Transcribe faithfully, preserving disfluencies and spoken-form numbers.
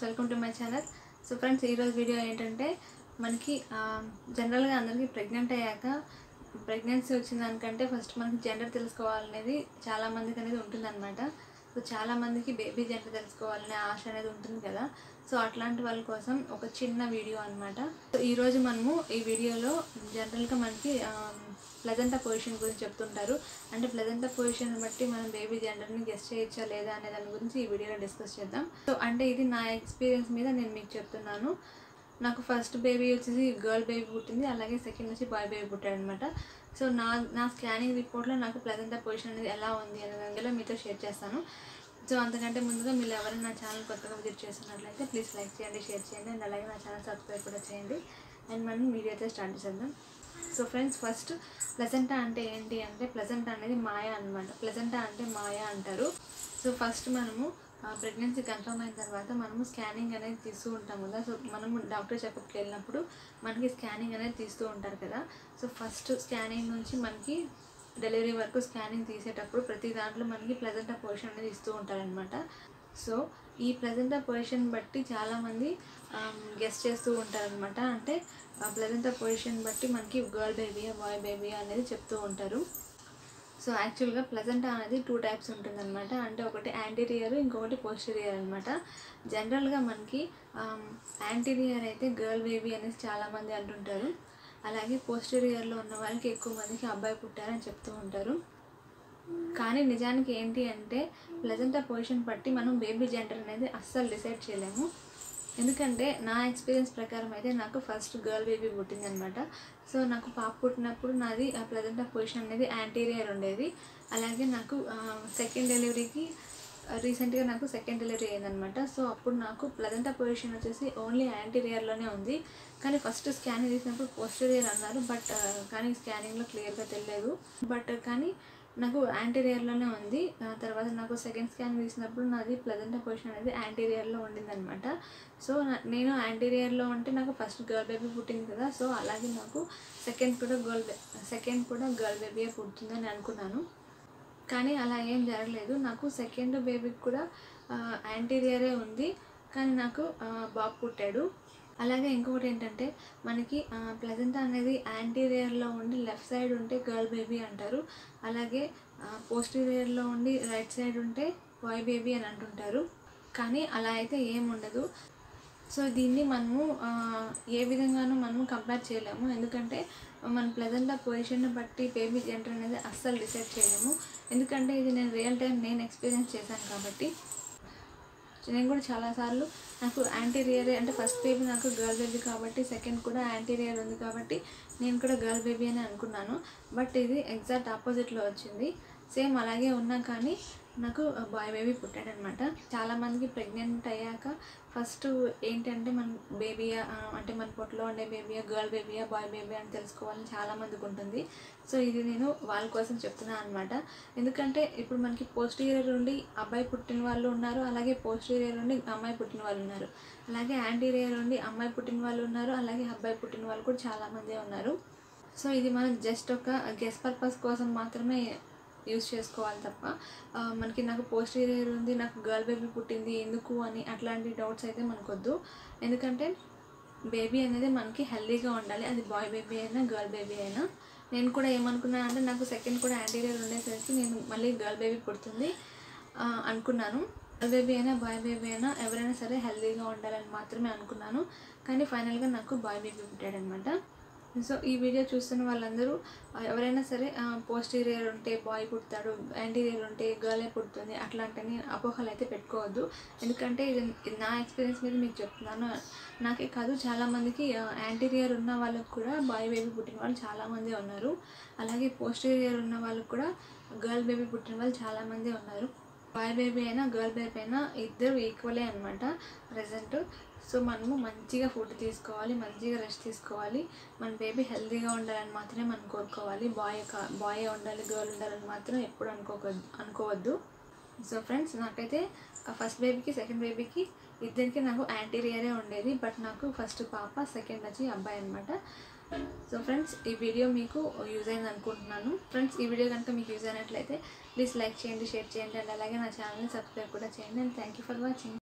Welcome to my channel. So friends, ఈరోజు video ఏంటంటే మనకి జనరల్గా అందరికీ ప్రెగ్నెంట్ అయ్యాక ప్రెగ్నెన్సీ వచ్చిన దానికంటే ఫస్ట్ మనకి జెండర్ తెలుసుకోవాలనేది చాలామందికి అనేది ఉంటుందన్నమాట. సో చాలామందికి బేబీ జెండర్ తెలుసుకోవాలనే ఆశ అనేది ఉంటుంది కదా. సో అట్లాంటి వాళ్ళ కోసం ఒక చిన్న వీడియో అనమాట. సో ఈరోజు మనము ఈ వీడియోలో జనరల్గా మనకి ప్లెజెంటా పొజిషన్ గురించి చెప్తుంటారు. అంటే ప్లెజెంటా పొజిషన్ బట్టి మనం బేబీ జెండర్ని గెస్ చేయొచ్చా లేదా అనే దాని గురించి ఈ వీడియోలో డిస్కస్ చేద్దాం. సో అంటే ఇది నా ఎక్స్పీరియన్స్ మీద నేను మీకు చెప్తున్నాను. నాకు ఫస్ట్ బేబీ వచ్చేసి గర్ల్ బేబీ పుట్టింది, అలాగే సెకండ్ వచ్చి బాయ్ బేబీ పుట్టాడు అనమాట. సో నా నా స్కానింగ్ రిపోర్ట్లో నాకు ప్లెజెంటా పొజిషన్ అనేది ఎలా ఉంది అనే దానిలో మీతో షేర్ చేస్తాను. సో అంతకంటే ముందుగా మీరు ఎవరైనా నా ఛానల్ కొత్తగా విజిట్ చేస్తున్నట్లయితే ప్లీజ్ లైక్ చేయండి, షేర్ చేయండి, అండ్ అలాగే నా ఛానల్ సబ్స్క్రైబ్ కూడా చేయండి. అండ్ మనం వీడియో అయితే స్టార్ట్ చేద్దాం. సో ఫ్రెండ్స్, ఫస్ట్ ప్లెజెంటా అంటే ఏంటి అంటే ప్లెజెంటా అనేది మాయ అనమాట. ప్లెజెంటా అంటే మాయ అంటారు. సో ఫస్ట్ మనము ప్రెగ్నెన్సీ కన్ఫర్మ్ అయిన తర్వాత మనము స్కానింగ్ అనేది తీస్తూ ఉంటాం కదా. సో మనము డాక్టర్ చెకప్కి వెళ్ళినప్పుడు మనకి స్కానింగ్ అనేది తీస్తూ ఉంటారు కదా. సో ఫస్ట్ స్కానింగ్ నుంచి మనకి డెలివరీ వరకు స్కానింగ్ తీసేటప్పుడు ప్రతి దాంట్లో మనకి ప్లెజెంటా పొజిషన్ అనేది ఇస్తూ ఉంటారనమాట. సో ఈ ప్లెజెంటా పొజిషన్ బట్టి చాలామంది గెస్ చేస్తూ ఉంటారనమాట. అంటే ప్లెజెంటా పొజిషన్ బట్టి మనకి గర్ల్ బేబీ బాయ్ బేబీ అనేది చెప్తూ ఉంటారు. సో యాక్చువల్గా ప్లెజెంటా అనేది టూ టైప్స్ ఉంటుందన్నమాట. అంటే ఒకటి యాంటీరియర్, ఇంకొకటి పోస్టీరియర్ అనమాట. జనరల్గా మనకి యాంటీరియర్ అయితే గర్ల్ బేబీ అనేసి చాలామంది అంటుంటారు. అలాగే పోస్టీరియర్లో ఉన్న వాళ్ళకి ఎక్కువ మందికి అబ్బాయి పుట్టారని చెప్తూ ఉంటారు. కానీ నిజానికి ఏంటి అంటే ప్లెజెంటా పొజిషన్ బట్టి మనం బేబీ జెండర్ అనేది అస్సలు డిసైడ్ చేయలేము. ఎందుకంటే నా ఎక్స్పీరియన్స్ ప్రకారం అయితే నాకు ఫస్ట్ గర్ల్ బేబీ పుట్టింది అనమాట. సో నాకు పాప పుట్టినప్పుడు నాది ప్లెజెంటా పొజిషన్ అనేది యాంటీరియర్ ఉండేది. అలాగే నాకు సెకండ్ డెలివరీకి రీసెంట్గా నాకు సెకండ్ డెలివరీ అయిందనమాట. సో అప్పుడు నాకు ప్లెజెంటా పొజిషన్ వచ్చేసి ఓన్లీ యాంటీరియర్లోనే ఉంది. కానీ ఫస్ట్ స్కానింగ్ తీసినప్పుడు పోస్టీరియర్ అన్నారు, బట్ కానీ స్కానింగ్లో క్లియర్గా తెలియలేదు. బట్ కానీ నాకు యాంటీరియర్లోనే ఉంది. తర్వాత నాకు సెకండ్ స్కాన్ తీసినప్పుడు నాది ప్లెజెంటా పొజిషన్ అనేది యాంటీరియర్లో ఉండిందనమాట. సో నేను యాంటీరియర్లో ఉంటే నాకు ఫస్ట్ గర్ల్ బేబీ పుట్టింది కదా. సో అలాగే నాకు సెకండ్ కూడా గర్ల్ సెకండ్ కూడా గర్ల్ బేబీ పుట్టిందని అనుకున్నాను. కానీ అలా ఏం జరగలేదు. నాకు సెకండ్ బేబీకి కూడా యాంటీరియరే ఉంది, కానీ నాకు బాబు పుట్టాడు. అలాగే ఇంకొకటి ఏంటంటే మనకి ప్లెజెంటా అనేది యాంటీరియర్లో ఉండి లెఫ్ట్ సైడ్ ఉంటే గర్ల్ బేబీ అంటారు. అలాగే పోస్టీరియర్లో ఉండి రైట్ సైడ్ ఉంటే బాయ్ బేబీ అని అంటుంటారు. కానీ అలా అయితే ఏం ఉండదు. సో దీన్ని మనము ఏ విధంగానూ మనము కంపేర్ చేయలేము. ఎందుకంటే మన ప్లెజెంటా పొజిషన్ బట్టి బేబీ జెండర్ అనేది అస్సలు డిసైడ్ చేయలేము. ఎందుకంటే ఇది నేను రియల్ టైం నేను ఎక్స్పీరియన్స్ చేశాను కాబట్టి. నేను కూడా చాలాసార్లు నాకు యాంటీరియరే అంటే ఫస్ట్ బేబీ నాకు గర్ల్ బేబీ కాబట్టి సెకండ్ కూడా యాంటీరియర్ ఉంది కాబట్టి నేను కూడా గర్ల్ బేబీ అని అనుకున్నాను. బట్ ఇది ఎగ్జాక్ట్ ఆపోజిట్లో వచ్చింది. సేమ్ అలాగే ఉన్నా కానీ నాకు బాయ్ బేబీ పుట్టాడనమాట. చాలామందికి ప్రెగ్నెంట్ అయ్యాక ఫస్ట్ ఏంటంటే మన బేబీయా అంటే మన పొట్టలో ఉండే బేబీయా గర్ల్ బేబీయా బాయ్ బేబీ అని తెలుసుకోవాలని చాలామందికి ఉంటుంది. సో ఇది నేను వాళ్ళ కోసం చెప్తున్నాను అనమాట. ఎందుకంటే ఇప్పుడు మనకి పోస్టీరియర్ నుండి అబ్బాయి పుట్టిన వాళ్ళు ఉన్నారు, అలాగే పోస్టీరియర్ నుండి అమ్మాయి పుట్టిన వాళ్ళు ఉన్నారు, అలాగే యాంటీరియర్ నుండి అమ్మాయి పుట్టిన వాళ్ళు ఉన్నారు, అలాగే అబ్బాయి పుట్టిన వాళ్ళు కూడా చాలామంది ఉన్నారు. సో ఇది మనం జస్ట్ ఒక గెస్ పర్పస్ కోసం మాత్రమే యూజ్ చేసుకోవాలి తప్ప మనకి నాకు పోస్టీరియర్ ఉంది నాకు గర్ల్ బేబీ పుట్టింది ఎందుకు అని అట్లాంటి డౌట్స్ అయితే మనకొద్దు. ఎందుకంటే బేబీ అనేది మనకి హెల్దీగా ఉండాలి, అది బాయ్ బేబీ అయినా గర్ల్ బేబీ అయినా. నేను కూడా ఏమనుకున్నాను అంటే నాకు సెకండ్ కూడా యాంటీరియర్ ఉండేసరికి నేను మళ్ళీ గర్ల్ బేబీ పుడుతుంది అనుకున్నాను. గర్ల్ బేబీ అయినా బాయ్ బేబీ అయినా ఎవరైనా సరే హెల్దీగా ఉండాలని మాత్రమే అనుకున్నాను. కానీ ఫైనల్గా నాకు బాయ్ బేబీ పుట్టాడనమాట. సో ఈ వీడియో చూస్తున్న వాళ్ళందరూ ఎవరైనా సరే పోస్టీరియర్ ఉంటే బాయ్ పుడతాడు, యాంటీరియర్ ఉంటే గర్లే పుడుతుంది అట్లాంటిని అపోహలు అయితే పెట్టుకోవద్దు. ఎందుకంటే ఇది నా ఎక్స్పీరియన్స్ మీద మీకు చెప్తున్నాను. నాకే కాదు చాలామందికి యాంటీరియర్ ఉన్న వాళ్ళకు కూడా బాయ్ బేబీ పుట్టిన వాళ్ళు చాలామంది ఉన్నారు. అలాగే పోస్టీరియర్ ఉన్న వాళ్ళకు కూడా గర్ల్ బేబీ పుట్టిన వాళ్ళు చాలామంది ఉన్నారు. బాయ్ బేబీ అయినా గర్ల్ బేబీ అయినా ఇద్దరు ఈక్వలే అనమాట ప్రజెంట్. సో మనము మంచిగా ఫుడ్ తీసుకోవాలి, మంచిగా రెస్ట్ తీసుకోవాలి, మన బేబీ హెల్తీగా ఉండాలని మాత్రమే మనం కోరుకోవాలి. బాయ్ బాయ్ ఉండాలి గర్ల్ ఉండాలని మాత్రం ఎప్పుడు అనుకోవద్దు అనుకోవద్దు సో ఫ్రెండ్స్, నాకైతే ఫస్ట్ బేబీకి సెకండ్ బేబీకి ఇద్దరికి నాకు యాంటీరియరే ఉండేది. బట్ నాకు ఫస్ట్ పాప, సెకండ్ వచ్చి అబ్బాయి అనమాట. సో ఫ్రెండ్స్, ఈ వీడియో మీకు యూజ్ అయింది అనుకుంటున్నాను. ఫ్రెండ్స్, ఈ వీడియో కనుక మీకు యూజ్ అయినట్లయితే ప్లీజ్ లైక్ చేయండి, షేర్ చేయండి, అండ్ అలాగే నా ఛానల్ని సబ్స్క్రైబ్ కూడా చేయండి. And thank you for watching.